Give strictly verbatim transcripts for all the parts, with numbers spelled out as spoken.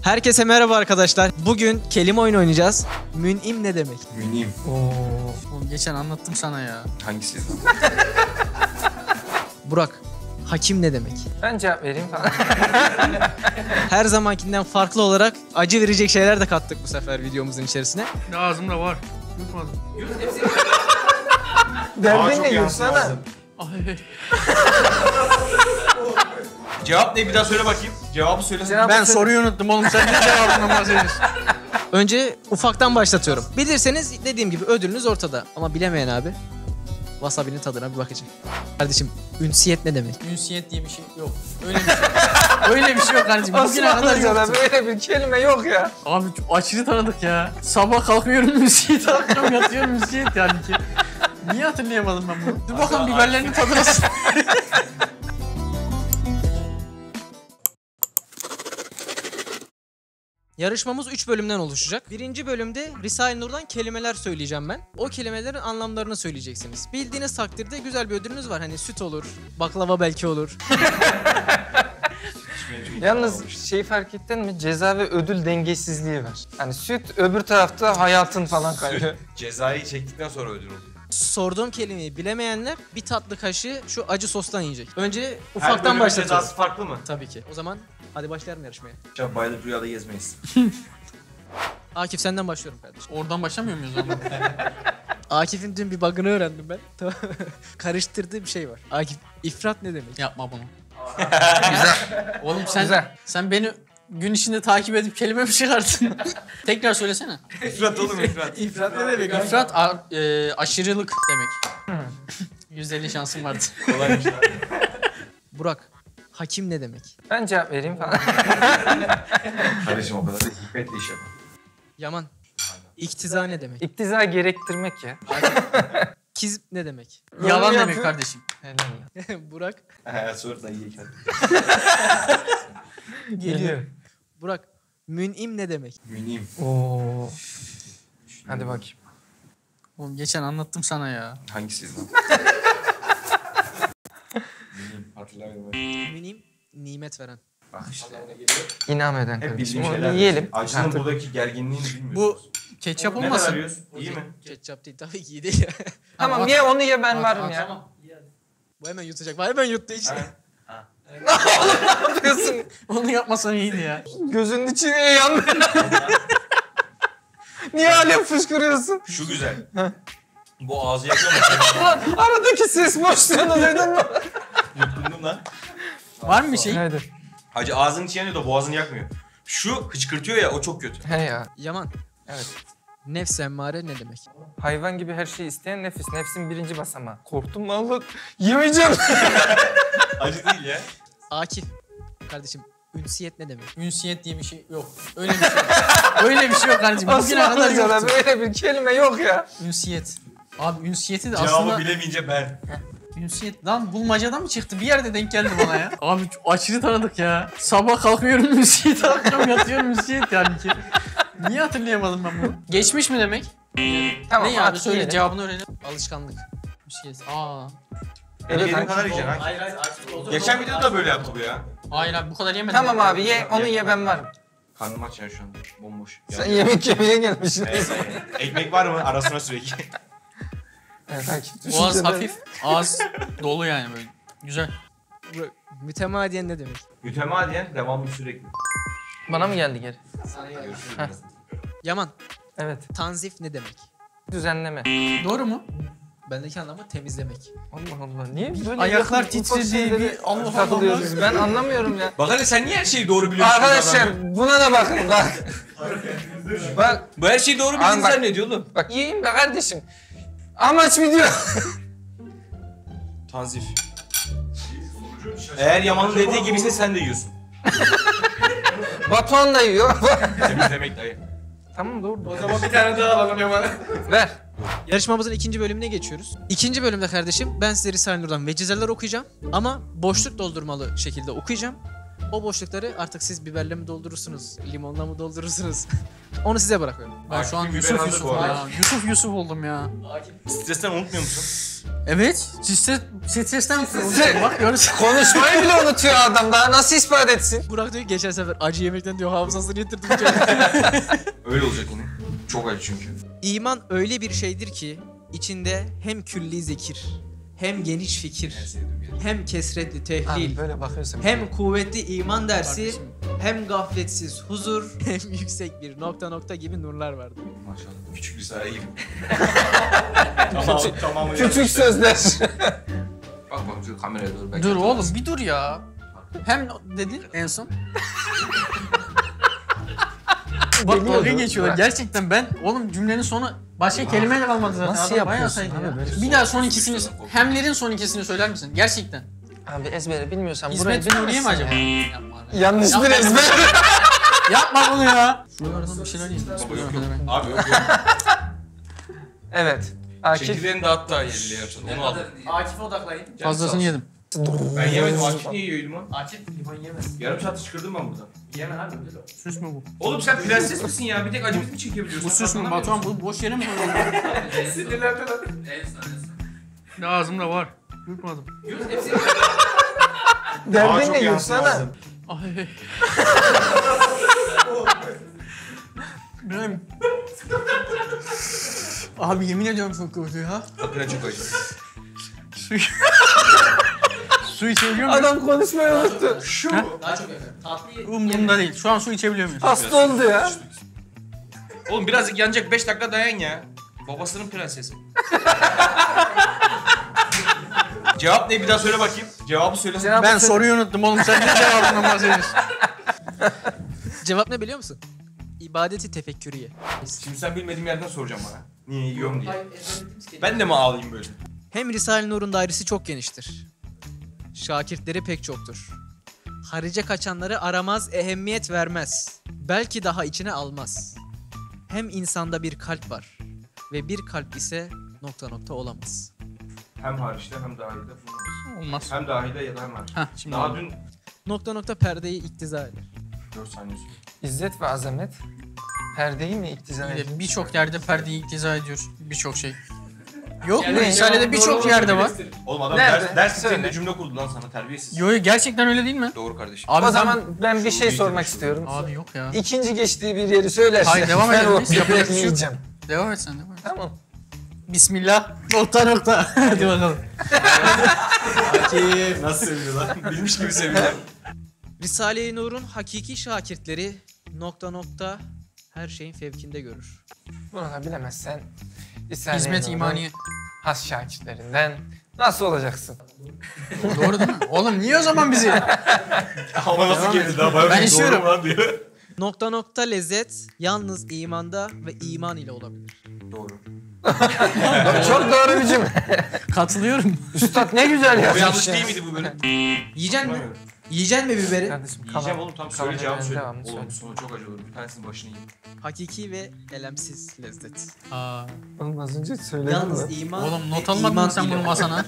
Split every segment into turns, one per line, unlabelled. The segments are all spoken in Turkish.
Herkese merhaba arkadaşlar. Bugün kelime oyunu oynayacağız. Mün'im ne demek?
Mün'im.
Oo. Oğlum geçen anlattım sana ya.
Hangisi?
Burak, hakim ne demek?
Ben cevap vereyim falan.
Her zamankinden farklı olarak acı verecek şeyler de kattık bu sefer videomuzun içerisine.
Ağzımda var. Yutmadım.
Derdin ne yutsana?
Ay.
Cevap ne? Bir daha söyle bakayım. Cevabı söylesene.
Cevap ben soruyu unuttum oğlum. Sen ne cevabından bahsediyorsun?
Önce ufaktan başlatıyorum. Bilirseniz dediğim gibi ödülünüz ortada. Ama bilemeyen abi wasabi'nin tadına bir bakacak. Kardeşim, ünsiyet ne demek?
Ünsiyet diye bir şey yok. Öyle bir şey. Öyle bir şey yok kardeşim. Bugüne kadar yoktu.
Böyle bir kelime yok ya.
Abi çok aşırı tanıdık ya. Sabah kalkıyorum ünsiyet, akşam yatıyorum ünsiyet yani ki. Niye hatırlayamadım ben bunu? Dur bakalım biberlerinin tadı nasıl?
Yarışmamız üç bölümden oluşacak. Birinci bölümde Risale-i Nur'dan kelimeler söyleyeceğim ben. O kelimelerin anlamlarını söyleyeceksiniz. Bildiğiniz takdirde güzel bir ödülünüz var. Hani süt olur, baklava belki olur.
Yalnız şeyi fark ettin mi? Ceza ve ödül dengesizliği var. Hani süt öbür tarafta hayatın falan kaybıyor.
Cezayı çektikten sonra ödül oldu.
Sorduğum kelimeyi bilemeyenler bir tatlı kaşığı şu acı sostan yiyecek. Önce
Her
ufaktan
bölümün
başlatıyorum.
cezası farklı mı?
Tabii ki. O zaman hadi başlayalım yarışmaya.
Çok bayılıp rüyada gezmeyiz.
Akif, senden başlıyorum kardeşim.
Oradan başlamıyor muyuz ama?
Akif'in dün bir bug'ını öğrendim ben. Tamam. Karıştırdığı bir şey var. Akif, ifrat ne demek?
Yapma bunu. Güzel. Oğlum sen
Güzel.
sen beni gün içinde takip edip kelime mi çıkarttın? Tekrar söylesene.
İfrat oğlum ifrat.
İfrat ne demek?
İfrat a- e, aşırılık demek. yüzde elli şansım vardı.
Kolaymış lan.
Burak, hakim ne demek?
Ben cevap vereyim falan.
Kardeşim o kadar da hikmetle iş yapar.
Yaman, iktiza ne demek?
İktiza gerektirmek ya.
Kizm ne demek?
Yalan
Böyle
demek
yapıyor.
kardeşim.
Helal ya.
Burak,
He sor da iyi hadi.
Geliyor.
Burak, mün'im ne demek?
Mün'im.
Oo. Hadi bakayım.
Oğlum geçen anlattım sana ya.
Hangisi lan? Mün'im. Hatırlamıyorum.
Mün'im, nimet veren.
Bak işte.
İnam eden
Hep
kardeşim.
bildiğim
Onu
şeyler.
yiyelim.
Acının
Artık.
buradaki gerginliğini bilmiyoruz.
Bu ketçap
Ne kadar
olmasın?
arıyoruz? İyi mi?
Ketçap değil, tabii ki iyi değil ya.
Tamam
Bak-
ye onu ye ben
Bak-
varım
bak,
ya.
tamam.
Bu hemen yutacak. Bu hemen yuttu işte.
Yapıyorsun.
Onu yapmasan iyiydi ya.
Gözünün içine yandı. Niye hala fışkırıyorsun?
Şu güzel. Bu ağzı yakıyor mu?
Ulan aradaki ses boşluğunu duydun mu?
Yutkundum lan.
Var mı bir şey?
Hadi.
Hacı ağzının içi yanıyor da boğazını yakmıyor. Şu hıçkırtıyor ya o çok kötü.
He ya.
Yaman,
Evet.
nefs emmare ne demek?
Hayvan gibi her şeyi isteyen nefis. Nefsin birinci basamağı. Korktum mu Allah? Yemeyeceğim.
Acı değil ya.
Akif, kardeşim, ünsiyet ne demek?
Ünsiyet diye bir şey yok. Öyle bir şey yok. Öyle bir şey yok kardeşim. Bugüne kadar
Osmanlıca'da
yoktu.
böyle bir kelime yok ya.
Ünsiyet. Abi ünsiyeti de
Cevabı
aslında...
bilemeyince ben.
Ünsiyet lan bulmacadan mı çıktı? Bir yerde denk geldi bana ya. Abi çok aşırı tanıdık ya. Sabah kalkıyorum ünsiyet, akşam yatıyorum ünsiyet yani ki. Niye hatırlayamadım ben bunu? Geçmiş mi demek?
Tamam
ne ya abi
artık
söyle
yiyelim.
cevabını öğrenelim.
Alışkanlık.
Ünsiyet. Aa.
Evet,
Evet,
yediğin kadar yiyeceksin ha.
Hayır hayır, Akif oldu.
Geçen videoda da böyle yaptı bu ya.
Hayır abi bu kadar yemedim.
Tamam abi ye onu ye ben varım.
Karnım aç ya şu anda. Bomboş.
Sen yemek yemeye gelmişsin.
Evet, evet. Ekmek var mı? Arasına sürekli.
Evet, Akif,
Boğaz
düşünceler-
hafif, ağız dolu yani böyle. Güzel.
Burak, mütemadiyen ne demek?
Mütemadiyen devamlı sürekli.
Bana mı geldi geri?
Görüşürüz.
Heh.
Yaman,
Evet.
tanzif ne demek?
Düzenleme.
Doğru mu?
Bendeki anlamı temizlemek.
Allah Allah. Niye böyle
Ayaklar
ufak
titredi,
şeylere
bir Allah Allah.
takılıyoruz? Ben anlamıyorum ya.
Bak hadi sen niye her şeyi doğru biliyorsun?
Arkadaşlar buna da bakın bak. Bak
Bu her şeyi doğru
Abi
bildiğini
bak-
zannediyor oğlum.
bak yiyeyim be kardeşim. Amaç video.
Tanzif. Eğer Yaman'ın dediği gibiyse sen de yiyorsun.
Batuhan da yiyor.
Temizlemek dayı.
Tamam doğru.
O zaman bir tane daha alalım Yaman'a.
Ver.
Yarışmamızın ikinci bölümüne geçiyoruz. İkinci bölümde kardeşim ben size Risale-i Nur'dan vecizeler okuyacağım. Ama boşluk doldurmalı şekilde okuyacağım. O boşlukları artık siz biberle mi doldurursunuz, limonla mı doldurursunuz? Onu size bırakıyorum.
Ben şu an
Akif
Yusuf
biber hazır
Yusuf
bu arada.
ya. Yusuf Yusuf oldum ya.
Stresten unutmuyor musun?
Evet. Stres, stresten bak görürsün.
Konuşmayı bile unutuyor adam. Daha nasıl ispat etsin?
Burak diyor ki geçen sefer acı yemekten diyor hafızasını yitirdim.
Öyle olacak yine. Çok acı çünkü.
İman öyle bir şeydir ki içinde hem külli zikir, hem geniş fikir, hem kesretli tehlil,
Abi böyle bakıyorsun.
hem kuvvetli iman dersi, hem gafletsiz huzur, hem yüksek bir nokta nokta gibi nurlar vardır.
Maşallah. Küçük risale gibi. tamam, tamam.
Küçük sözler.
Bak bak şu kameraya doğru. belki
Dur oğlum
hatırlarsın.
bir dur ya. Hem dedin en son. Bak dalga
Geliyordu.
geçiyorlar.
Bırak.
Gerçekten ben oğlum cümlenin sonu başka kelime de kalmadı zaten.
Nasıl
Adam bayağı
yapıyorsun
saydı
abi
ya.
böyle?
Bir daha son ikisini, hemlerin son ikisini söyler misin? Gerçekten.
Abi ezbere bilmiyorsan burayı
İsmet Nuriye mi
bilemezsin
acaba?
ya.
Yapma.
Yanlış bir
Yapma.
ezber.
Yapma bunu ya. Şuralardan bir şeyler yiyin.
Baba yok yok. Abi yok yok.
Evet. Akif.
Çekirdeğini dağıttı ha yedili yapsın. Onu aldım.
Akif'e odaklayın.
Fazlasını yedim.
Ben yemedim. Akif niye yiyor limon?
Akif limon yemez.
Yarım saat çıkırdım ben buradan.
Yeme abi öyle.
Süs mü bu?
Oğlum sen prenses misin ya? Bir tek acımızı mı çekebiliyorsun?
Bu süs mü? Batuhan bu boş yere mi koyuyorsun?
Sinirlendi lan.
Ne ağzımda var. Yutmadım.
Derdin ne yutsana.
Ay. Benim. Abi yemin ediyorum çok kötü ya.
Hakikaten çok acı.
Su Su içebiliyor muyum?
Adam konuşmayı unuttu.
Şu.
Daha çok yakar. Tatlı
Umurumda değil. Şu an su içebiliyor muyum?
Hasta oldu ya.
Oğlum birazcık yanacak beş dakika dayan ya. Babasının prensesi. Cevap ne? Bir daha söyle bakayım. Cevabı söyle.
Cevap-
Ben soruyu unuttum oğlum. Sen ne cevabından bahsediyorsun?
Cevap ne biliyor musun? İbadeti tefekkürüye.
Şimdi sen bilmediğim yerden soracağım bana. Niye yiyorum diye. Ben de mi ağlayayım böyle?
Hem Risale-i Nur'un dairesi çok geniştir. Şakirtleri pek çoktur. Harice kaçanları aramaz, ehemmiyet vermez. Belki daha içine almaz. Hem insanda bir kalp var ve bir kalp ise nokta nokta olamaz.
Hem hariçte hem dahilde bulunmaz.
Olmaz.
Hem dahilde ya da hem hariç.
Heh şimdi
Daha
oldu.
dün
Nokta nokta perdeyi iktiza eder.
dört saniye sonra.
İzzet ve azamet. Perdeyi mi iktiza
Bir de
ediyor?
Birçok yerde perdeyi iktiza ediyor. Birçok şey. Yok
Yani
mu? Risale'de birçok yerde var.
Oğlum adam
Nerede?
ders, ders
Söyle.
niteliğinde cümle kurdu lan sana terbiyesiz.
Yo yo, gerçekten öyle değil mi?
Doğru kardeşim.
Abi
O
ben-
zaman ben bir şey sormak istiyorum.
Abi yok ya.
İkinci geçtiği bir yeri söylersen
Hayır, devam
ben
edelim
o
biz. Yapacak bir şey yok.
yiyeceğim.
Devam et sen devam et.
Tamam.
Bismillah. Nokta nokta. Hadi bakalım.
Nasıl seviyor lan? Bilmiş gibi seviyor.
Risale-i Nur'un hakiki şakirtleri nokta nokta her şeyin fevkinde görür.
Bunu da bilemezsen Risale-i
Hizmet
Nur'un
imaniye.
has şakirtlerinden nasıl olacaksın?
Doğru değil mi? Oğlum niye o zaman bizi?
Ama nasıl geldi daha bayağı
Ben
bir
istiyorum.
doğru lan diyor.
Nokta nokta lezzet yalnız imanda ve iman ile olabilir.
Doğru.
Çok doğru bir cümle.
Katılıyorum.
Üstad ne güzel
O
yapmış.
yanlış
ya.
değil miydi bu bölüm?
Yiyeceksin mi? Yiyeceksin mi biberi?
Kardeşim,
Yiyeceğim
kalan-
oğlum tam
kalan
söyle cevabı
yerden
söyle.
devamını
Oğlum
söyle.
sonu çok acı olur. Bir tanesinin başını yiyeyim.
Hakiki ve elemsiz lezzet.
Aa.
Oğlum az önce söyledim
Yalnız
mi?
iman
Oğlum not
ve
almadın
iman
mı sen
ile
bunu
olabilir.
masana?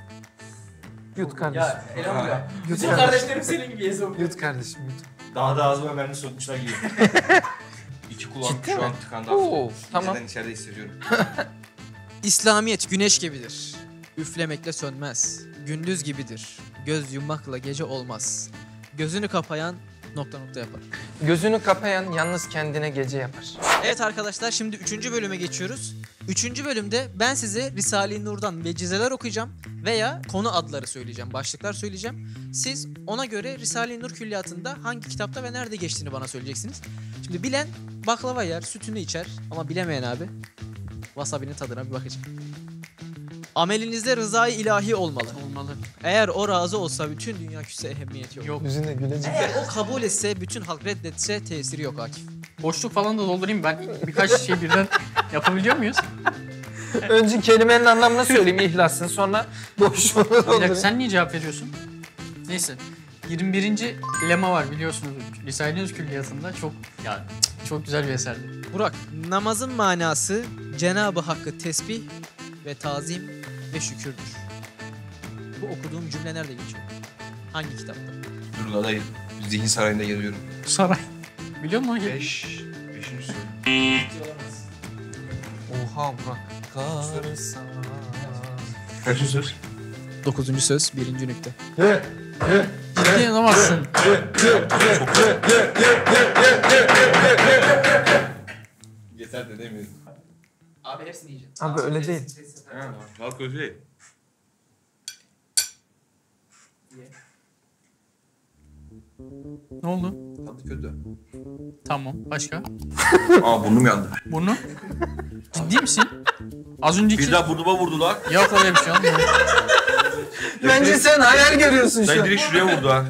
Yut kardeşim.
Ha.
Yut kardeşim.
senin gibi yazıyor.
Yut kardeşim yut.
Daha da ağzıma mermi sokmuşlar gibi. İki kulağım
Ciddi
şu
mi?
an tıkandı.
Oo, tamam.
Neden içeride hissediyorum.
İslamiyet güneş gibidir. Üflemekle sönmez. Gündüz gibidir. Göz yummakla gece olmaz. Gözünü kapayan nokta nokta yapar.
Gözünü kapayan yalnız kendine gece yapar.
Evet arkadaşlar şimdi üçüncü bölüme geçiyoruz. Üçüncü bölümde ben size Risale-i Nur'dan vecizeler okuyacağım veya konu adları söyleyeceğim, başlıklar söyleyeceğim. Siz ona göre Risale-i Nur külliyatında hangi kitapta ve nerede geçtiğini bana söyleyeceksiniz. Şimdi bilen baklava yer, sütünü içer ama bilemeyen abi wasabi'nin tadına bir bakacak. Amelinizde rızayı ilahi olmalı.
Olmalı.
Eğer o razı olsa bütün dünya küsse ehemmiyeti yok.
Yok.
Yüzünde gülecek.
Eğer o kabul etse bütün halk reddetse tesiri yok Akif.
Boşluk falan da doldurayım ben. Birkaç şey birden yapabiliyor muyuz?
Önce kelimenin anlamını söyleyeyim ihlassın sonra boşluğunu
Bir dakika
doldurayım.
sen niye cevap veriyorsun? Neyse. yirmi birinci lema var biliyorsunuz. Risale-i Nur külliyatında çok ya çok güzel bir eserdi.
Burak, namazın manası Cenab-ı Hakk'ı tesbih ve tazim ve şükürdür. Bu okuduğum cümle nerede geçiyor? Hangi kitapta?
Dur lan dayı. Zihin sarayında geliyorum.
Saray. Biliyor musun?
Beş. Beşinci soru.
Oha Burak. Karsan.
Kaçıncı söz?
Dokuzuncu söz, birinci nükte.
Ciddi olamazsın.
Yeter de demiyorum.
Abi hepsini yiyeceğim.
Abi öyle değil.
Halk öyle değil.
Ne oldu?
Tadı kötü.
Tamam. Başka?
Aa burnum yandı.
Burnu? Ciddi misin? Az önceki...
Bir daha burnuma vurdular.
Yok öyle bir şey olmuyor.
Bence sen hayal görüyorsun şu
Ben
an.
direkt şuraya vurdu ha.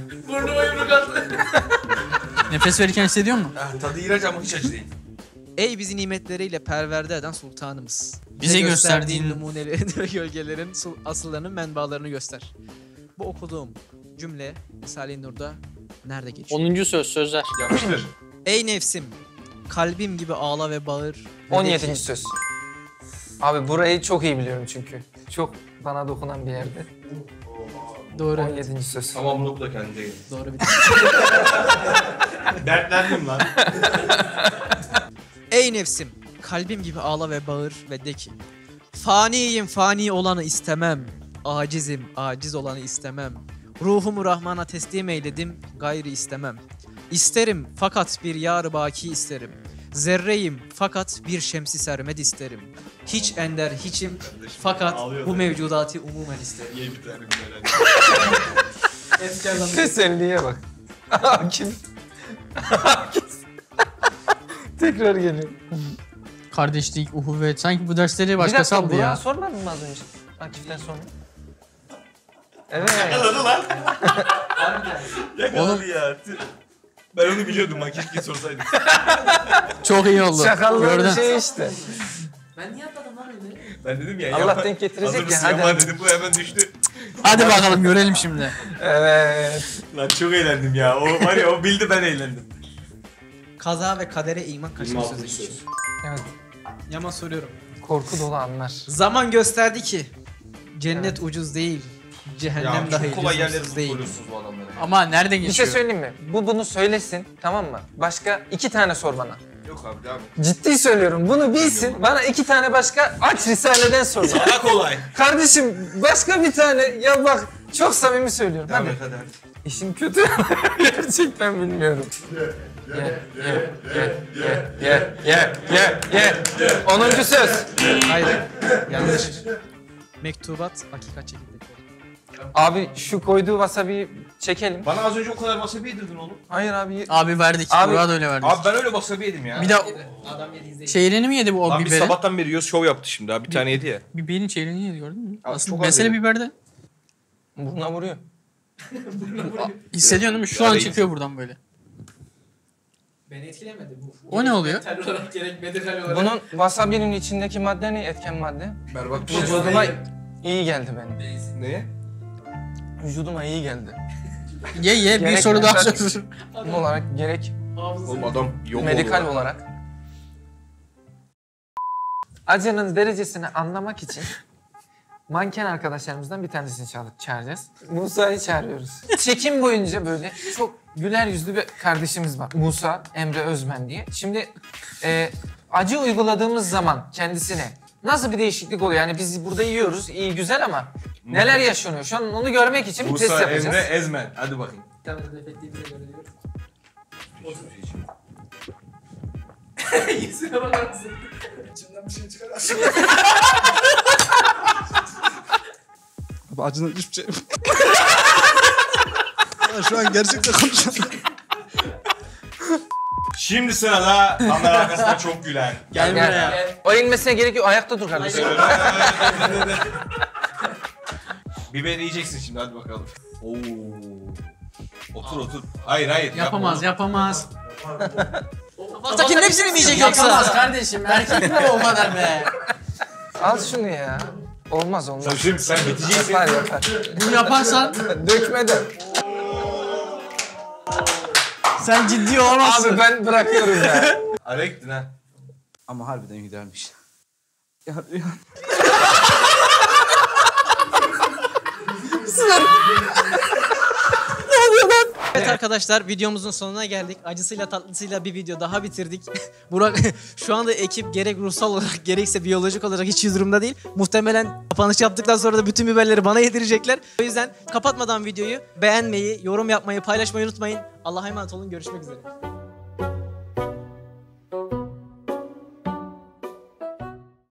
Nefes verirken hissediyor musun?
Ah, tadı iğrenç ama hiç acı değil.
Ey bizi nimetleriyle perverde eden sultanımız.
Bize gösterdiğin-
numuneleri gölgelerin su- asıllarının menbalarını göster. Bu okuduğum cümle Risale-i Nur'da nerede geçiyor?
onuncu söz, sözler.
Yapıştır.
Ey nefsim, kalbim gibi ağla ve bağır. ve
on
de
yedinci
ki,
söz. Abi burayı çok iyi biliyorum çünkü. Çok bana dokunan bir yerde.
Doğru.
on yedinci söz.
Tamam bunu oku da kendine gel.
Doğru bir
Dertlendim lan.
Ey nefsim, kalbim gibi ağla ve bağır ve de ki faniyim, fani olanı istemem. Acizim, aciz olanı istemem. Ruhumu Rahman'a teslim eyledim, gayri istemem. İsterim fakat bir yar baki isterim. Zerreyim fakat bir şemsi sermed isterim. Hiç ender hiçim fakat bu mevcudatı umumen isterim.
Ye bir tane güzel
Teselliye bak. Akif. Akif. Tekrar geliyor.
Kardeşlik, uhuvvet. Sanki bu dersleri başkası aldı
Burak'a
ya.
sormadın mı az önce? Akif'ten sonra. Evet.
Yakaladı lan. Yakaladı ya. Ben onu biliyordum ha keşke sorsaydım.
Çok iyi oldu.
Çakalların
Gördün.
şey işte.
Ben niye atladım lan öyle?
Ben dedim ya.
Allah
yapa-
denk getirecek
hazır
ya,
mısın
hadi
yapar
hadi.
dedim bu hemen düştü.
Hadi bakalım görelim şimdi.
Evet.
Lan çok eğlendim ya. O var ya o bildi ben eğlendim.
Kaza ve kadere iman kaçıncı söze geçiyor?
Evet.
Yaman soruyorum.
Korku dolu anlar.
Zaman gösterdi ki cennet ucuz değil, cehennem
Ya
dahi
çok kolay yerlere
lüzumsuz değil.
soruyorsunuz bu adamları.
Ama nereden
Bir şey
geçiyor?
söyleyeyim mi? Bu bunu söylesin, tamam mı? Başka iki tane sor bana.
Yok abi devam et.
Ciddi söylüyorum. Bunu bilsin. Bana iki tane başka aç Risale'den sor.
Daha kolay.
Kardeşim başka bir tane. Ya bak çok samimi söylüyorum.
Devam
Hadi.
et hadi hadi.
İşin kötü. Gerçekten bilmiyorum. Ye, ye, ye, ye, ye, ye, ye, ye. Onuncu söz.
Hayır, yanlış. Mektubat hakikat çekirdek.
Abi şu koyduğu wasabi'yi çekelim.
Bana az önce o kadar wasabi yedirdin oğlum.
Hayır abi.
Abi verdik.
Abi-
Burak'a da öyle verdik.
Abi ben öyle wasabi yedim ya.
Bir de
Adam yedi izleyin.
çeyreğini mi yedi bu o
Lan biz
biberi?
sabahtan beri yiyoruz şov yaptı şimdi abi bir tane yedi ya.
Biberin çeyreğini yedi gördün mü?
Abi
Aslında
çok az
mesele
yedi.
biberde.
Buna vuruyor.
Hissediyorsun değil mi? Şu
Ya
an
reis.
çıkıyor buradan böyle.
Beni etkilemedi bu.
O ne oluyor?
Mental olarak gerek medikal olarak.
Bunun wasabi'nin içindeki madde ne? Etken madde.
Berbat bir şey.
Vücuduma iyi geldi benim.
Neye?
Vücuduma iyi geldi.
Ye ye bir
Gerek
soru daha
mental-
sor.
Bunun olarak gerek
Oğlum adam yok
medikal
oldu.
olarak. Acının derecesini anlamak için manken arkadaşlarımızdan bir tanesini çağır- çağıracağız. Musa'yı çağırıyoruz. Çekim boyunca böyle çok güler yüzlü bir kardeşimiz var. Musa Emre Özmen diye. Şimdi e, acı uyguladığımız zaman kendisine nasıl bir değişiklik oluyor? Yani biz burada yiyoruz, iyi güzel ama neler yaşanıyor? Şu an onu görmek için bir test
Musa
yapacağız.
Emre Ezmen. Hadi bakayım.
Tabii efektifine göre diyor. Yüzüne bakar mısın? İçimden bir şey çıkar.
Abi acından hiçbir şey... Ya şu an gerçekten konuşuyorum.
Şimdi sırada kamera arkasından çok gülen.
Gel
Gel.
buraya.
O inmesine gerek yok. Ayakta dur kardeşim.
Biber yiyeceksin şimdi hadi bakalım. Oo. Otur otur. Hayır hayır.
Yapamaz yapamaz.
Maftakinin hepsini mi yiyecek
Yapamaz
yoksa?
kardeşim. Erkek mi o kadar be?
Al şunu ya. Olmaz olmaz.
Sen şimdi sen biteceksin.
Yapar yapar.
Bunu yaparsan
Dökme de.
sen ciddi olamazsın.
Abi ben bırakıyorum ya.
Araya gittin ha.
Ama harbiden güzelmiş. Ya, ya.
Ne oluyor lan?
Evet arkadaşlar videomuzun sonuna geldik. Acısıyla tatlısıyla bir video daha bitirdik. Burak şu anda ekip gerek ruhsal olarak gerekse biyolojik olarak hiç iyi durumda değil. Muhtemelen kapanış yaptıktan sonra da bütün biberleri bana yedirecekler. O yüzden kapatmadan videoyu beğenmeyi, yorum yapmayı, paylaşmayı unutmayın. Allah'a emanet olun. Görüşmek üzere.